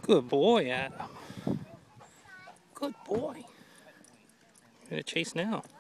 Good boy, Adam. Good boy. You're gonna chase now.